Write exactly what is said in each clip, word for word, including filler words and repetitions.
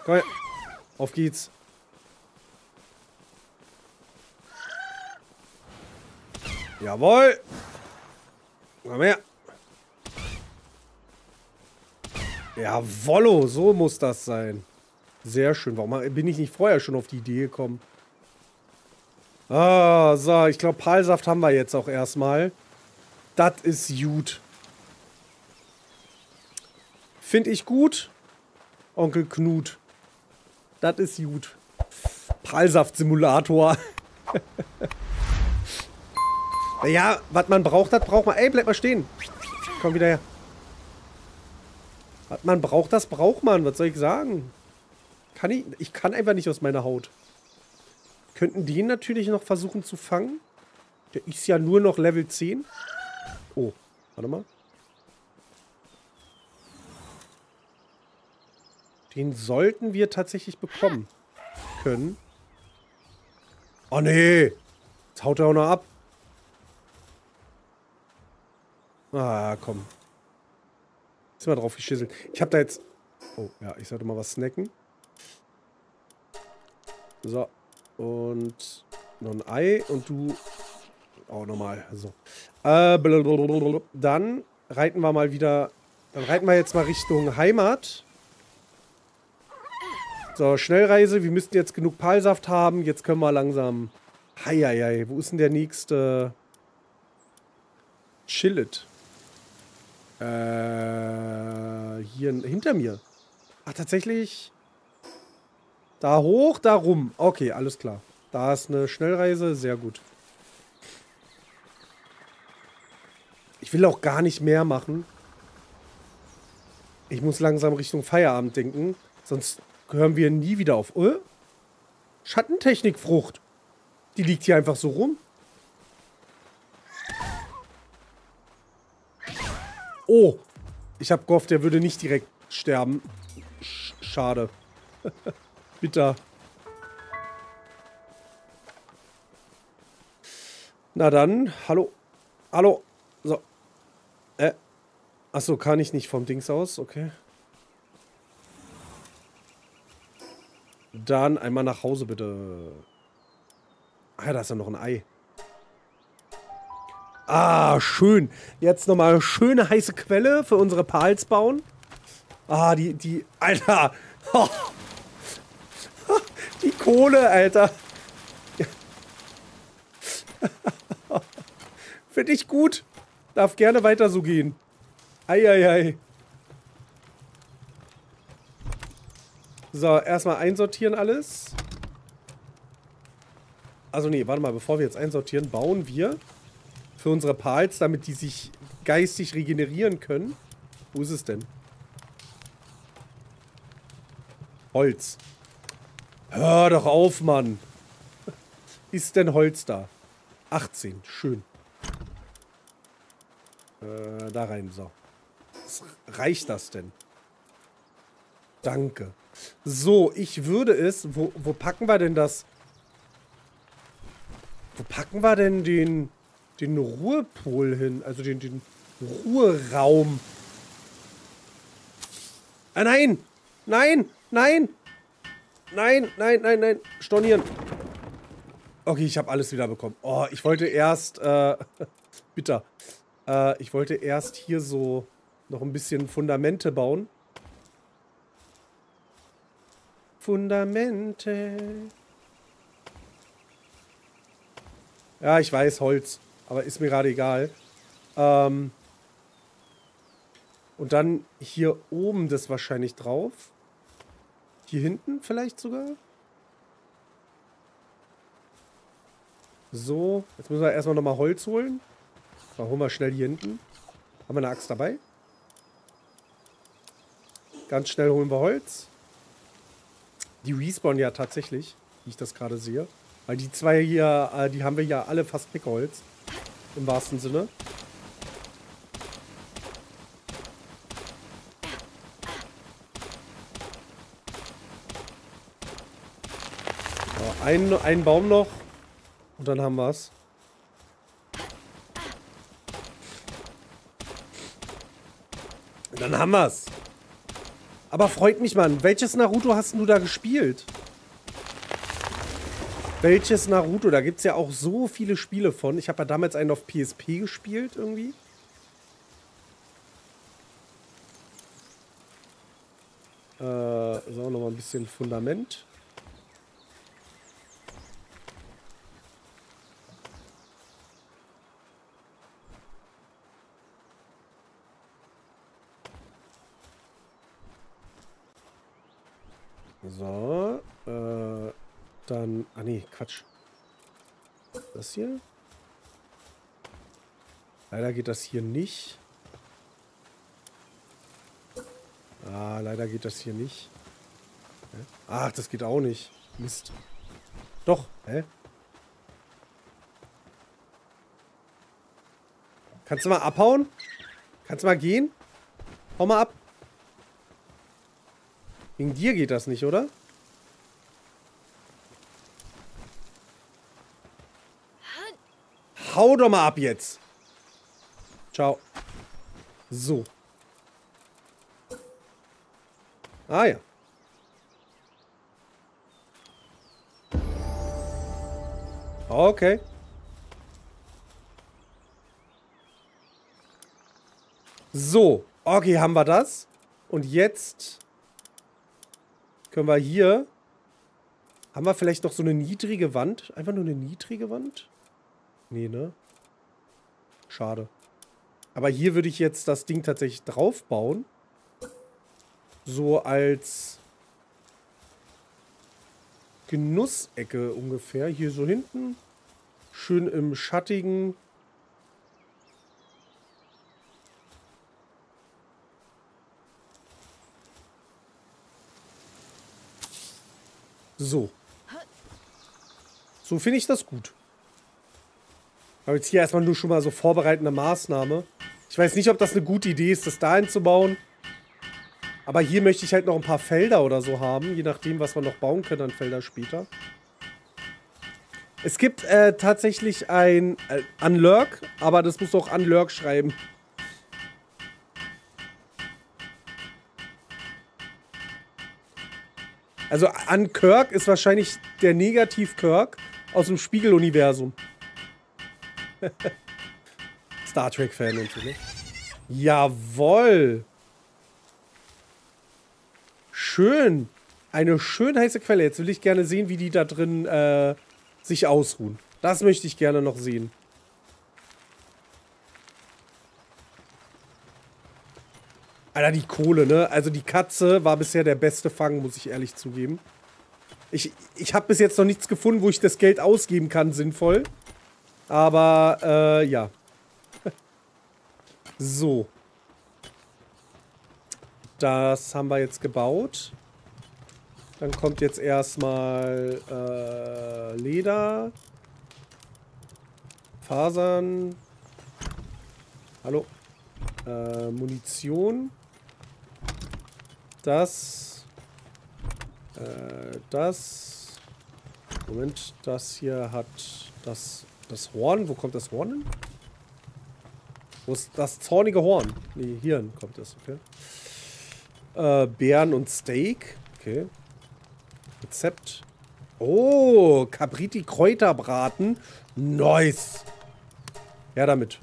Komm her. Auf geht's. Jawohl. Komm her. Jawollo, so muss das sein. Sehr schön. Warum bin ich nicht vorher schon auf die Idee gekommen? Ah, so. Ich glaube, Palsaft haben wir jetzt auch erstmal. Das ist gut. Finde ich gut. Onkel Knut. Das ist gut. Palsaft-Simulator. Ja, was man braucht, das braucht man. Ey, bleib mal stehen. Komm wieder her. Was man braucht, das braucht man. Was soll ich sagen? Kann ich, ich kann einfach nicht aus meiner Haut. Könnten den natürlich noch versuchen zu fangen. Der ist ja nur noch Level zehn. Oh, warte mal. Den sollten wir tatsächlich bekommen können. Oh nee. Jetzt haut er auch noch ab. Ah, komm. Ist mal drauf geschisselt. Ich hab da jetzt... Oh, ja, ich sollte mal was snacken. So. Und noch ein Ei. Und du... Oh, nochmal. So. Äh, blablabla. Dann reiten wir mal wieder... Dann reiten wir jetzt mal Richtung Heimat. So, Schnellreise. Wir müssten jetzt genug Palsaft haben. Jetzt können wir langsam... Heieiei. Wo ist denn der nächste... Chillet? Äh, hier hinter mir. Ach, tatsächlich. Da hoch, da rum. Okay, alles klar. Da ist eine Schnellreise. Sehr gut. Ich will auch gar nicht mehr machen. Ich muss langsam Richtung Feierabend denken. Sonst hören wir nie wieder auf. Oh? Schattentechnikfrucht. Die liegt hier einfach so rum. Oh, ich habe gehofft, der würde nicht direkt sterben. Sch schade. Bitter. Na dann, hallo. Hallo. So. Äh. Achso, kann ich nicht vom Dings aus. Okay. Dann einmal nach Hause, bitte. Ah, da ist ja noch ein Ei. Ah, schön. Jetzt nochmal eine schöne heiße Quelle für unsere Pals bauen. Ah, die, die, Alter. Oh. Die Kohle, Alter. Finde ich gut. Darf gerne weiter so gehen. Eieiei. So, erstmal einsortieren alles. Also nee, warte mal, bevor wir jetzt einsortieren, bauen wir für unsere Pals, damit die sich geistig regenerieren können. Wo ist es denn? Holz. Hör doch auf, Mann. Ist denn Holz da? achtzehn, schön. Äh, da rein, so. Reicht das denn? Danke. So, ich würde es... Wo, wo packen wir denn das? Wo packen wir denn den... den Ruhepol hin? Also den, den Ruheraum. Ah, nein! Nein! Nein! Nein, nein, nein, nein. Stornieren. Okay, ich habe alles wieder bekommen. Oh, ich wollte erst... Äh, bitter. Äh, ich wollte erst hier so noch ein bisschen Fundamente bauen. Fundamente. Ja, ich weiß, Holz. Aber ist mir gerade egal. Ähm, und dann hier oben das wahrscheinlich drauf. Hier hinten vielleicht sogar. So, jetzt müssen wir erstmal nochmal Holz holen. Dann holen wir schnell hier hinten. Haben wir eine Axt dabei? Ganz schnell holen wir Holz. Die respawnen ja tatsächlich, wie ich das gerade sehe. Weil die zwei hier, äh, die haben wir ja alle fast Pickholz. Im wahrsten Sinne. So, ein, ein Baum noch. Und dann haben wir es. Dann haben wir es. Aber freut mich, Mann. Welches Naruto hast du da gespielt? Welches Naruto? Da gibt es ja auch so viele Spiele von. Ich habe ja damals einen auf P S P gespielt, irgendwie. Äh, so, nochmal ein bisschen Fundament. So, äh, dann, ah nee, Quatsch. Das hier? Leider geht das hier nicht. Ah, leider geht das hier nicht. Hä? Ach, das geht auch nicht. Mist. Doch, hä? Kannst du mal abhauen? Kannst du mal gehen? Hau mal ab. Wegen dir geht das nicht, oder? Hau doch mal ab jetzt. Ciao. So. Ah ja. Okay. So. Okay, haben wir das. Und jetzt können wir hier... Haben wir vielleicht noch so eine niedrige Wand? Einfach nur eine niedrige Wand? Nee, ne? Schade. Aber hier würde ich jetzt das Ding tatsächlich drauf bauen. So als Genussecke ungefähr. Hier so hinten. Schön im Schattigen. So. So finde ich das gut. Aber jetzt hier erstmal nur schon mal so vorbereitende Maßnahme. Ich weiß nicht, ob das eine gute Idee ist, das dahin zu bauen. Aber hier möchte ich halt noch ein paar Felder oder so haben. Je nachdem, was wir noch bauen können an Felder später. Es gibt äh, tatsächlich ein äh, Unlurk, aber das musst du auch Unlurk schreiben. Also Unkirk ist wahrscheinlich der Negativ-Kirk aus dem Spiegeluniversum. Star Trek-Fan und so, ne? Jawoll! Schön! Eine schön heiße Quelle. Jetzt will ich gerne sehen, wie die da drin äh, sich ausruhen. Das möchte ich gerne noch sehen. Alter, die Kohle, ne? Also die Katze war bisher der beste Fang, muss ich ehrlich zugeben. Ich, ich habe bis jetzt noch nichts gefunden, wo ich das Geld ausgeben kann, sinnvoll. Aber, äh, ja. So. Das haben wir jetzt gebaut. Dann kommt jetzt erstmal äh, Leder. Fasern. Hallo. Äh, Munition. Das. Äh, das. Moment, das hier hat das, das Horn. Wo kommt das Horn hin? Wo ist das zornige Horn? Nee, hierhin kommt es, okay. Äh, Beeren und Steak. Okay. Rezept. Oh, Capriti Kräuterbraten. Nice. Ja, damit.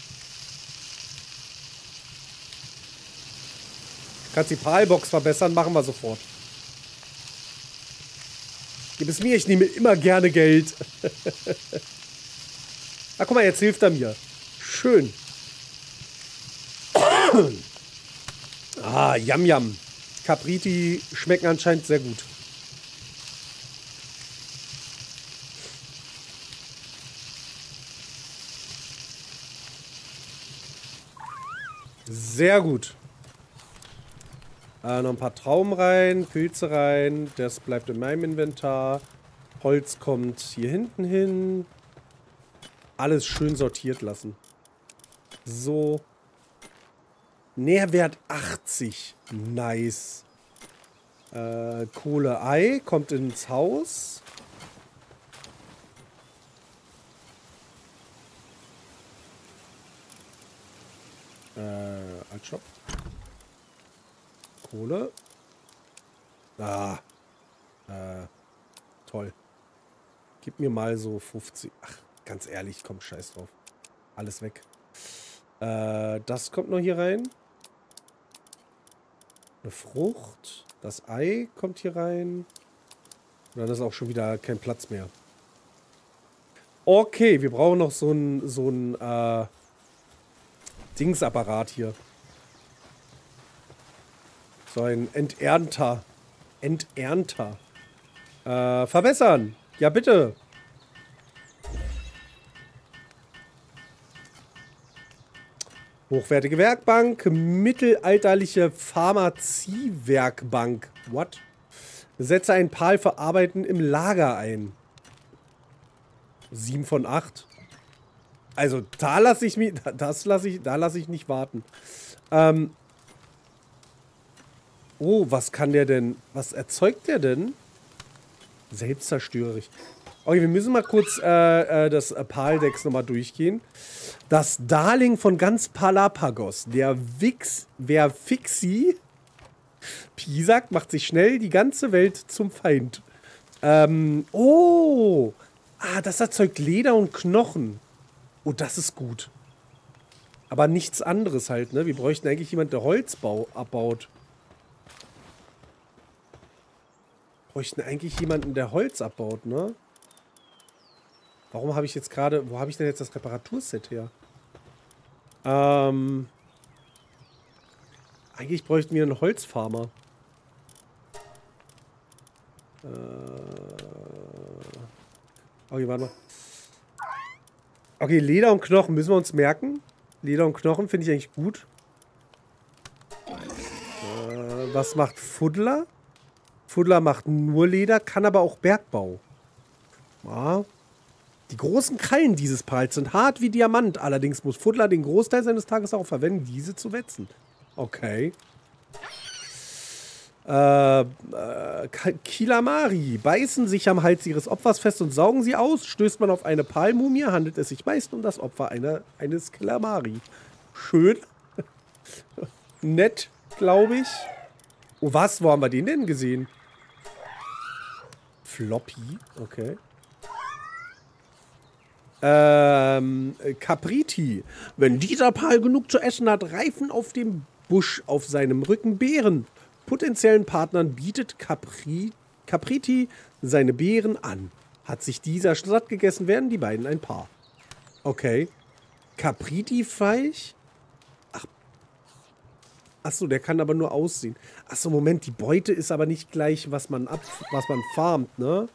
Kannst die Palbox verbessern? Machen wir sofort. Gib es mir, ich nehme immer gerne Geld. Ah, guck mal, jetzt hilft er mir. Schön. Ah, Yam Yam. Capriti schmecken anscheinend sehr gut. Sehr gut. Äh, noch ein paar Trauben rein, Pilze rein. Das bleibt in meinem Inventar. Holz kommt hier hinten hin. Alles schön sortiert lassen. So. Nährwert achtzig. Nice. Äh, Kohle Ei kommt ins Haus. Äh, als Shop. Kohle. Ah. Äh, toll. Gib mir mal so fünfzig. Ach, ganz ehrlich, komm, scheiß drauf. Alles weg. Äh, das kommt noch hier rein. Eine Frucht. Das Ei kommt hier rein. Und dann ist auch schon wieder kein Platz mehr. Okay, wir brauchen noch so ein, so ein, äh, Dingsapparat hier. So ein Enternter. Enternter. Äh, verbessern. Ja, bitte. Hochwertige Werkbank. Mittelalterliche Pharmaziewerkbank. What? Setze einen Pal für Arbeiten im Lager ein. sieben von acht. Also, da lasse ich mich. Das lasse ich. Da lasse ich nicht warten. Ähm. Oh, was kann der denn? Was erzeugt der denn? Selbstzerstörerisch. Okay, wir müssen mal kurz äh, äh, das äh, Paldex nochmal durchgehen. Das Darling von ganz Palapagos. Der Vix. Wer Fixi. Pisak macht sich schnell die ganze Welt zum Feind. Ähm. Oh. Ah, das erzeugt Leder und Knochen. Oh, das ist gut. Aber nichts anderes halt, ne? Wir bräuchten eigentlich jemanden, der Holz abbaut. Bräuchten eigentlich jemanden, der Holz abbaut, ne? Warum habe ich jetzt gerade... Wo habe ich denn jetzt das Reparaturset her? Ähm... Eigentlich bräuchten wir einen Holzfarmer. Äh... Okay, warte mal. Okay, Leder und Knochen müssen wir uns merken. Leder und Knochen finde ich eigentlich gut. Äh, was macht Fuddler? Fuddler macht nur Leder, kann aber auch Bergbau. Ja. Die großen Krallen dieses Pals sind hart wie Diamant. Allerdings muss Fuddler den Großteil seines Tages auch verwenden, diese zu wetzen. Okay. Äh, äh, Kilamari beißen sich am Hals ihres Opfers fest und saugen sie aus. Stößt man auf eine Palmumie, handelt es sich meist um das Opfer einer, eines Kilamari. Schön. Nett, glaube ich. Oh, was? Wo haben wir den denn gesehen? Floppy, okay. Ähm, Capriti. Wenn dieser Pal genug zu essen hat, reifen auf dem Busch auf seinem Rücken Beeren. Potenziellen Partnern bietet Capri, Capriti seine Beeren an. Hat sich dieser satt gegessen, werden die beiden ein Paar. Okay. Capriti-Feich? Ach. Achso, der kann aber nur aussehen. Achso, Moment, die Beute ist aber nicht gleich, was man ab, was man farmt, ne?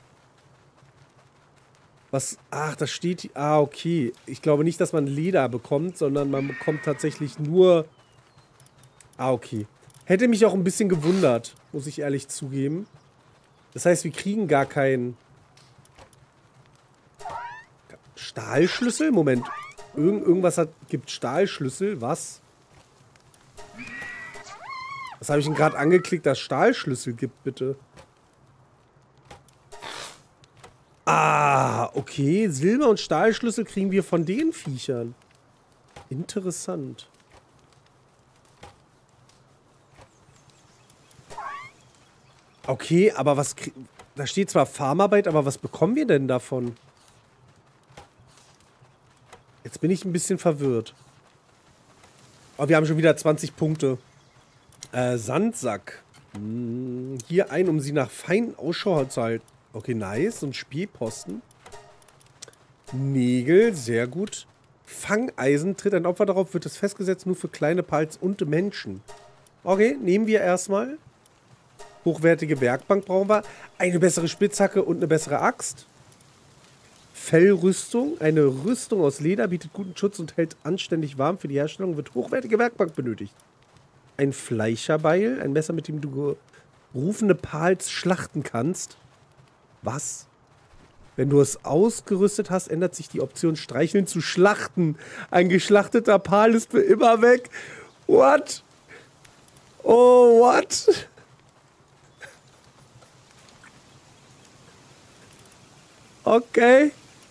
Was, ach, das steht, ah, okay. Ich glaube nicht, dass man Leder bekommt, sondern man bekommt tatsächlich nur, ah, okay. Hätte mich auch ein bisschen gewundert, muss ich ehrlich zugeben. Das heißt, wir kriegen gar keinen Stahlschlüssel? Moment. Irgend, irgendwas hat, gibt Stahlschlüssel. Was? Was habe ich denn gerade angeklickt, dass Stahlschlüssel gibt, bitte? Ah, okay. Silber- und Stahlschlüssel kriegen wir von den Viechern. Interessant. Okay, aber was... Da steht zwar Farmarbeit, aber was bekommen wir denn davon? Jetzt bin ich ein bisschen verwirrt. Aber wir haben schon wieder zwanzig Punkte. Äh, Sandsack. Hm, hier ein, um sie nach feinen Ausschau zu halten. Okay, nice. Und Spielposten. Nägel, sehr gut. Fangeisen. Tritt ein Opfer darauf, wird es festgesetzt nur für kleine Pals und Menschen. Okay, nehmen wir erstmal. Hochwertige Werkbank brauchen wir. Eine bessere Spitzhacke und eine bessere Axt. Fellrüstung. Eine Rüstung aus Leder bietet guten Schutz und hält anständig warm. Für die Herstellung wird hochwertige Werkbank benötigt. Ein Fleischerbeil. Ein Messer, mit dem du gerufene Pals schlachten kannst. Was? Wenn du es ausgerüstet hast, ändert sich die Option Streicheln zu Schlachten. Ein geschlachteter Pal ist für immer weg. What? Oh, what? Okay.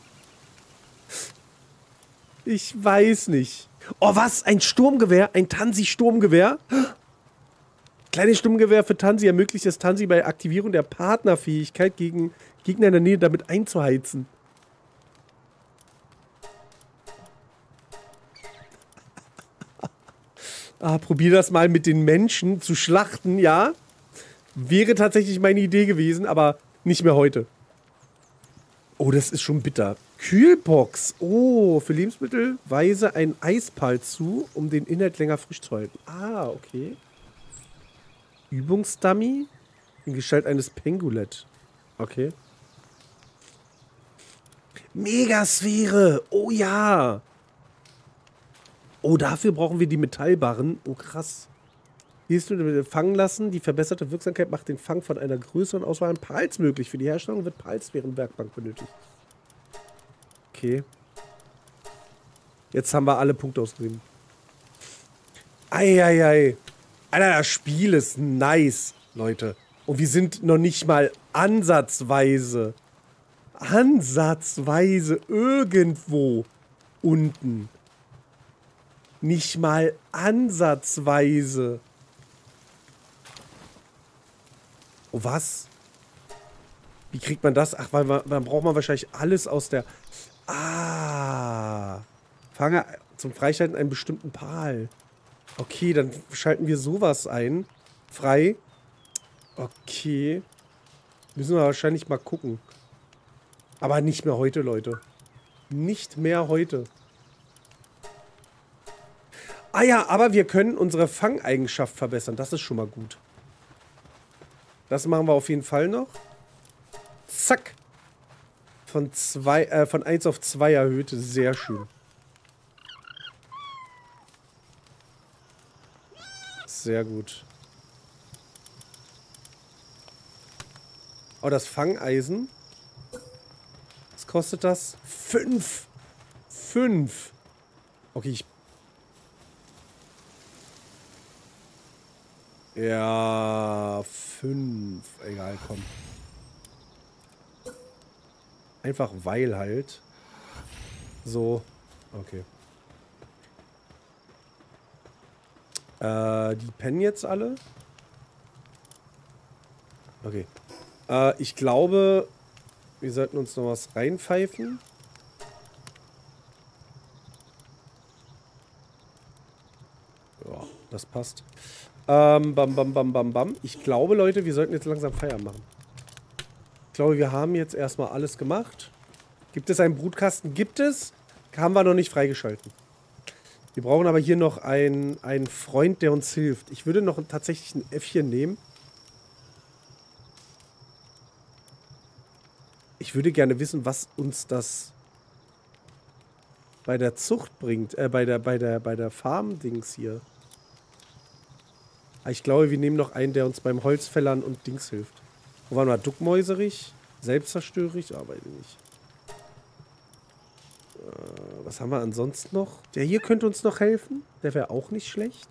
Ich weiß nicht. Oh, was? Ein Sturmgewehr? Ein Tansi-Sturmgewehr? Kleines Sturmgewehr für Tansi ermöglicht es Tansi bei Aktivierung der Partnerfähigkeit gegen Gegner in der Nähe damit einzuheizen. Ah, probier das mal mit den Menschen zu schlachten, ja. Wäre tatsächlich meine Idee gewesen, aber nicht mehr heute. Oh, das ist schon bitter. Kühlbox. Oh, für Lebensmittel weise ein Eispal zu, um den Inhalt länger frisch zu halten. Ah, okay. Übungsdummy in Gestalt eines Pengulet. Okay. Megasphäre. Oh ja. Oh, dafür brauchen wir die Metallbarren. Oh, krass. Hier ist nur fangen lassen. Die verbesserte Wirksamkeit macht den Fang von einer größeren Auswahl an Pals möglich. Für die Herstellung wird Palsphärenwerkbank benötigt. Okay. Jetzt haben wir alle Punkte ausgegeben. Eieiei. Alter, das Spiel ist nice, Leute. Und wir sind noch nicht mal ansatzweise, ansatzweise irgendwo unten. Nicht mal ansatzweise. Oh, was? Wie kriegt man das? Ach, weil man, dann braucht man wahrscheinlich alles aus der... Ah. Fange zum Freischalten einen bestimmten Pal. Okay, dann schalten wir sowas ein. Frei. Okay. Müssen wir wahrscheinlich mal gucken. Aber nicht mehr heute, Leute. Nicht mehr heute. Ah ja, aber wir können unsere Fangeigenschaft verbessern. Das ist schon mal gut. Das machen wir auf jeden Fall noch. Zack. Von zwei, äh, von eins auf zwei erhöht. Sehr schön. Sehr gut. Oh, das Fangeisen. Was kostet das? Fünf. Fünf. Okay, ich... Ja, fünf. Egal, komm. Einfach weil halt. So. Okay. Äh, die pennen jetzt alle. Okay. Äh, ich glaube, wir sollten uns noch was reinpfeifen. Ja, das passt. Ähm, bam, bam, bam, bam, bam. Ich glaube, Leute, wir sollten jetzt langsam Feierabend machen. Ich glaube, wir haben jetzt erstmal alles gemacht. Gibt es einen Brutkasten? Gibt es. Haben wir noch nicht freigeschalten. Wir brauchen aber hier noch einen, einen Freund, der uns hilft. Ich würde noch tatsächlich ein Äffchen nehmen. Ich würde gerne wissen, was uns das bei der Zucht bringt. Äh, bei der, bei der, bei der Farm-Dings hier. Ich glaube, wir nehmen noch einen, der uns beim Holzfällern und Dings hilft. Wo waren wir? Duckmäuserig? Selbstzerstörerisch? Aber nicht. Äh, was haben wir ansonsten noch? Der hier könnte uns noch helfen. Der wäre auch nicht schlecht.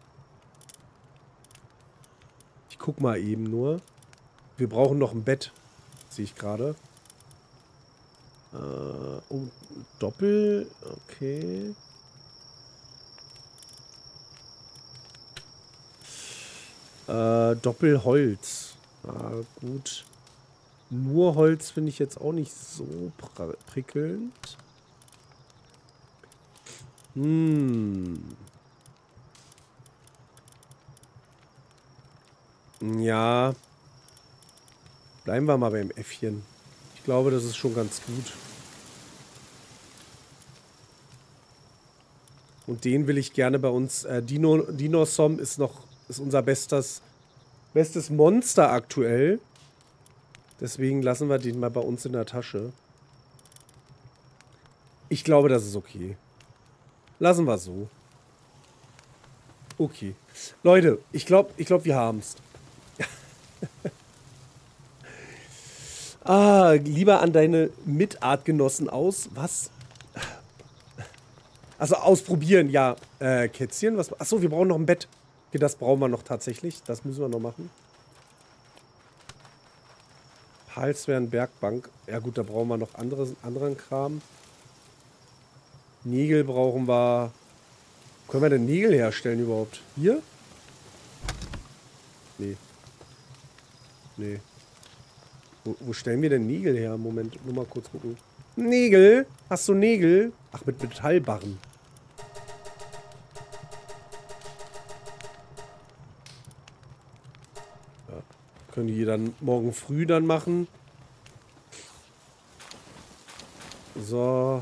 Ich guck mal eben nur. Wir brauchen noch ein Bett. Sehe ich gerade. Äh, oh, Doppel. Okay. Äh, Doppelholz. Ah, gut. Nur Holz finde ich jetzt auch nicht so prickelnd. Hm. Ja. Bleiben wir mal beim Äffchen. Ich glaube, das ist schon ganz gut. Und den will ich gerne bei uns. Äh, Dino, Dinosom ist noch ist unser bestes, bestes Monster aktuell. Deswegen lassen wir den mal bei uns in der Tasche. Ich glaube, das ist okay. Lassen wir so. Okay. Leute, ich glaube, ich glaube, wir haben es. Ah, lieber an deine Mitartgenossen aus. Was? Also ausprobieren, ja. Äh, Kätzchen, was? Achso, wir brauchen noch ein Bett. Okay, das brauchen wir noch tatsächlich. Das müssen wir noch machen. Palsphären Bergbank. Ja gut, da brauchen wir noch andere, anderen Kram. Nägel brauchen wir. Können wir denn Nägel herstellen überhaupt? Hier? Nee. Nee. Wo, wo stellen wir denn Nägel her? Moment, nur mal kurz gucken. Nägel? Hast du Nägel? Ach, mit Metallbarren. Ja. Können die dann morgen früh dann machen. So.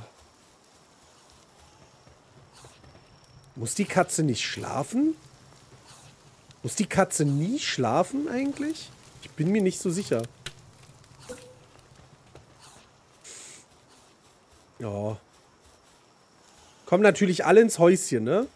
Muss die Katze nicht schlafen? Muss die Katze nie schlafen eigentlich? Ich bin mir nicht so sicher. Ja. Kommen natürlich alle ins Häuschen, ne?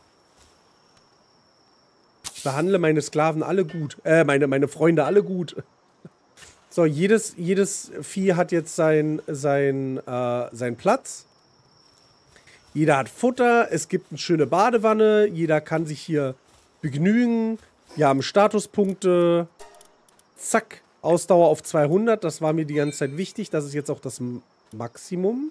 Ich behandle meine Sklaven alle gut. Äh, meine, meine Freunde alle gut. So, jedes, jedes Vieh hat jetzt sein, sein, äh, seinen Platz. Jeder hat Futter. Es gibt eine schöne Badewanne. Jeder kann sich hier begnügen. Wir haben Statuspunkte. Zack. Ausdauer auf zweihundert. Das war mir die ganze Zeit wichtig. Das ist jetzt auch das Maximum.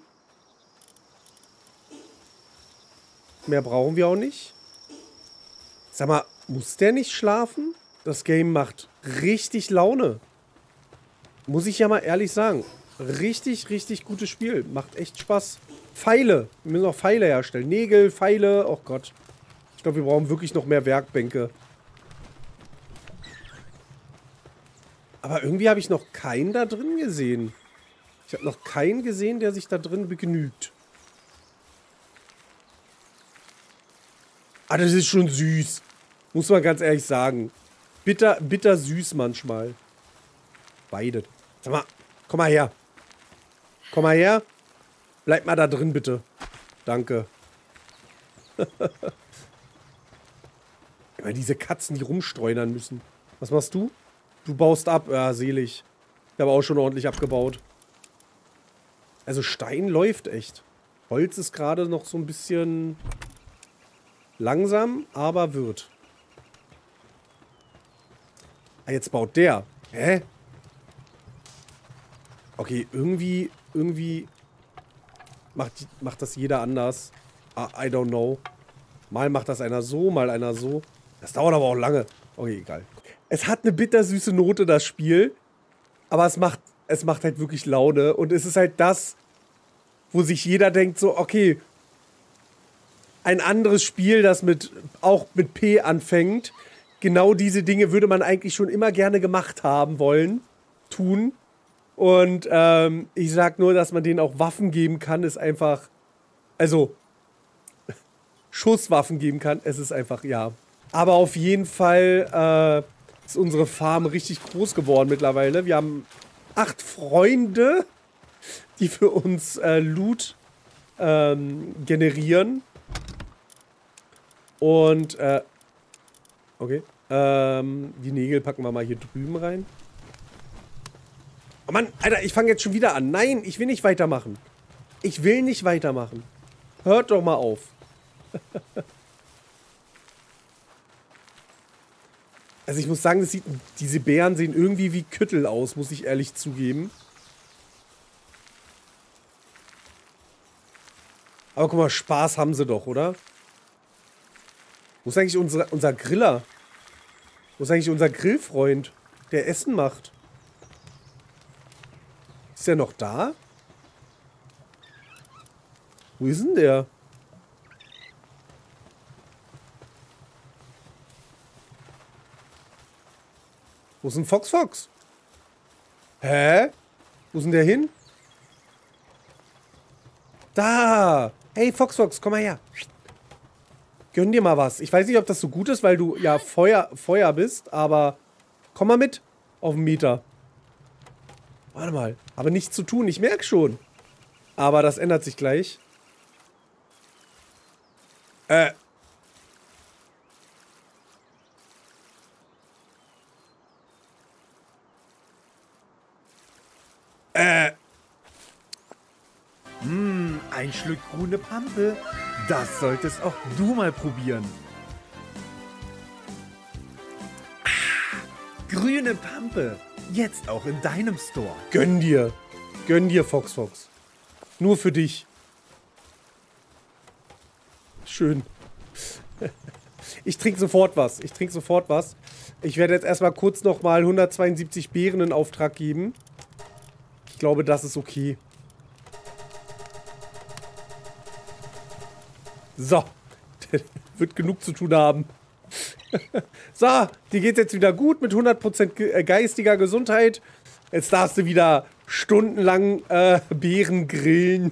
Mehr brauchen wir auch nicht. Sag mal, muss der nicht schlafen? Das Game macht richtig Laune. Muss ich ja mal ehrlich sagen. Richtig, richtig gutes Spiel. Macht echt Spaß. Pfeile. Wir müssen auch Pfeile herstellen. Nägel, Pfeile. Oh Gott. Ich glaube, wir brauchen wirklich noch mehr Werkbänke. Aber irgendwie habe ich noch keinen da drin gesehen. Ich habe noch keinen gesehen, der sich da drin begnügt. Ah, das ist schon süß. Muss man ganz ehrlich sagen. Bitter, bitter süß manchmal. Beide. Sag mal, komm mal her. Komm mal her. Bleib mal da drin, bitte. Danke. Immer diese Katzen, die rumstreunern müssen. Was machst du? Du baust ab. Ja, selig. Ich habe auch schon ordentlich abgebaut. Also Stein läuft echt. Holz ist gerade noch so ein bisschen langsam, aber wird. Ah, jetzt baut der. Hä? Okay, irgendwie, irgendwie macht, macht das jeder anders. I, I don't know. Mal macht das einer so, mal einer so. Das dauert aber auch lange. Okay, egal. Es hat eine bittersüße Note, das Spiel. Aber es macht, es macht halt wirklich Laune. Und es ist halt das, wo sich jeder denkt so, okay, ein anderes Spiel, das mit auch mit P anfängt. Genau diese Dinge würde man eigentlich schon immer gerne gemacht haben wollen. Tun. Und ähm, ich sag nur, dass man denen auch Waffen geben kann, ist einfach, also Schusswaffen geben kann, es ist einfach, ja. Aber auf jeden Fall äh, ist unsere Farm richtig groß geworden mittlerweile. Wir haben acht Freunde, die für uns äh, Loot ähm, generieren. Und, äh, okay. Ähm, die Nägel packen wir mal hier drüben rein. Oh Mann, Alter, ich fange jetzt schon wieder an. Nein, ich will nicht weitermachen. Ich will nicht weitermachen. Hört doch mal auf. Also ich muss sagen, das sieht, diese Bären sehen irgendwie wie Küttel aus, muss ich ehrlich zugeben. Aber guck mal, Spaß haben sie doch, oder? Wo ist eigentlich unsere, unser Griller? Wo ist eigentlich unser Grillfreund, der Essen macht? Ist der noch da? Wo ist denn der? Wo ist denn Fox Fox? Hä? Wo ist denn der hin? Da! Hey Fox Fox, komm mal her. Gönn dir mal was. Ich weiß nicht, ob das so gut ist, weil du ja Feuer, Feuer bist, aber komm mal mit auf den Mieter. Warte mal. Aber nichts zu tun, ich merke schon. Aber das ändert sich gleich. Äh. Äh. Hm, ein Schluck grüne Pampe. Das solltest auch du mal probieren. Ah, grüne Pampe. Jetzt auch in deinem Store. Gönn dir. Gönn dir, Fox Fox. Nur für dich. Schön. Ich trinke sofort was. Ich trinke sofort was. Ich werde jetzt erstmal kurz nochmal hundertzweiundsiebzig Beeren in Auftrag geben. Ich glaube, das ist okay. So. Wird genug zu tun haben. So, dir geht's jetzt wieder gut mit hundert Prozent geistiger Gesundheit. Jetzt darfst du wieder stundenlang äh, Beeren grillen.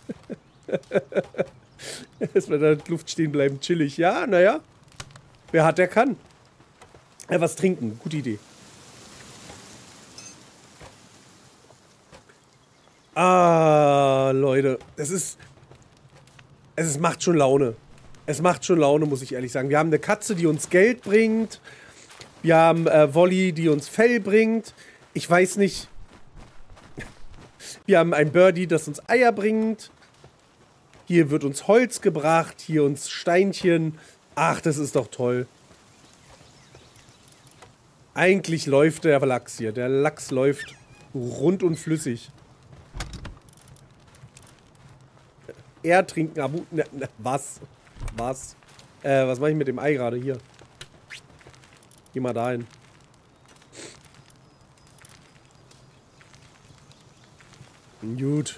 Erstmal in der Luft stehen bleiben, chillig. Ja, naja. Wer hat, der kann. Ja, was trinken, gute Idee. Ah, Leute. Es ist... Es ist, macht schon Laune. Es macht schon Laune, muss ich ehrlich sagen. Wir haben eine Katze, die uns Geld bringt. Wir haben äh, Wolli, die uns Fell bringt. Ich weiß nicht. Wir haben ein Birdie, das uns Eier bringt. Hier wird uns Holz gebracht. Hier uns Steinchen. Ach, das ist doch toll. Eigentlich läuft der Lachs hier. Der Lachs läuft rund und flüssig. Er trinken, Abu... Ne, ne, was? Was? Äh, was mache ich mit dem Ei gerade hier? Geh mal dahin. Gut.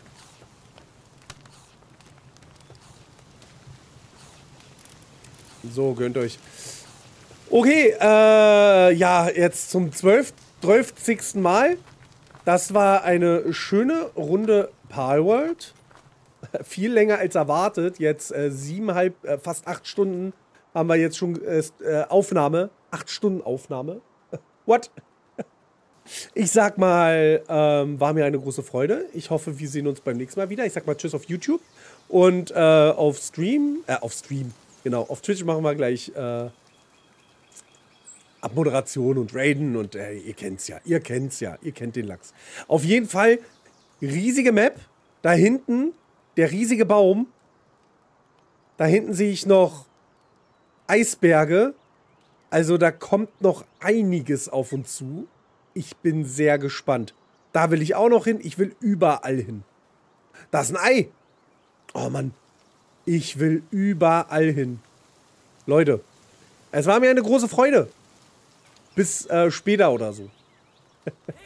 So, gönnt euch. Okay, äh, ja, jetzt zum zwölfzigsten Mal. Das war eine schöne Runde Palworld. Viel länger als erwartet. Jetzt äh, siebeneinhalb, äh, fast acht Stunden haben wir jetzt schon äh, Aufnahme. Acht Stunden Aufnahme. What? Ich sag mal, ähm, war mir eine große Freude. Ich hoffe, wir sehen uns beim nächsten Mal wieder. Ich sag mal Tschüss auf YouTube. Und äh, auf Stream, äh, auf Stream, genau, auf Twitch machen wir gleich äh, Abmoderation und Raiden und äh, ihr kennt's ja, ihr kennt's ja, ihr kennt den Lachs. Auf jeden Fall, riesige Map. Da hinten, der riesige Baum. Da hinten sehe ich noch Eisberge. Also da kommt noch einiges auf uns zu. Ich bin sehr gespannt. Da will ich auch noch hin. Ich will überall hin. Da ist ein Ei. Oh Mann. Ich will überall hin. Leute, es war mir eine große Freude. Bis äh, später oder so.